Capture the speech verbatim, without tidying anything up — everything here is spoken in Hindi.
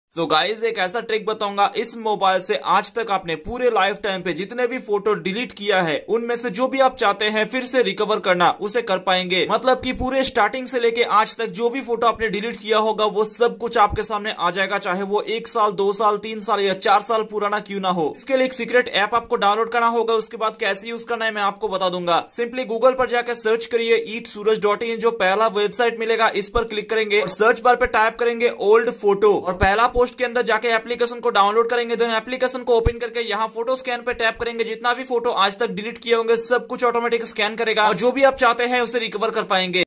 सो so गाइज एक ऐसा ट्रिक बताऊंगा इस मोबाइल से आज तक आपने पूरे लाइफ टाइम पे जितने भी फोटो डिलीट किया है उनमें से जो भी आप चाहते हैं फिर से रिकवर करना उसे कर पाएंगे। मतलब कि पूरे स्टार्टिंग से लेके आज तक जो भी फोटो आपने डिलीट किया होगा वो सब कुछ आपके सामने आ जाएगा, चाहे वो एक साल दो साल तीन साल या चार साल पुराना क्यों ना हो। इसके लिए एक सीक्रेट ऐप आपको डाउनलोड करना होगा, उसके बाद कैसे यूज करना है मैं आपको बता दूंगा। सिंपली गूगल पर जाकर सर्च करिए ईट सूरज डॉट इन, जो पहला वेबसाइट मिलेगा इस पर क्लिक करेंगे और सर्च बार पे टाइप करेंगे ओल्ड फोटो और पहला पोस्ट के अंदर जाके एप्लीकेशन को डाउनलोड करेंगे। देन एप्लीकेशन को ओपन करके यहाँ फोटो स्कैन पे टैप करेंगे। जितना भी फोटो आज तक डिलीट किए होंगे सब कुछ ऑटोमेटिक स्कैन करेगा और जो भी आप चाहते हैं उसे रिकवर कर पाएंगे।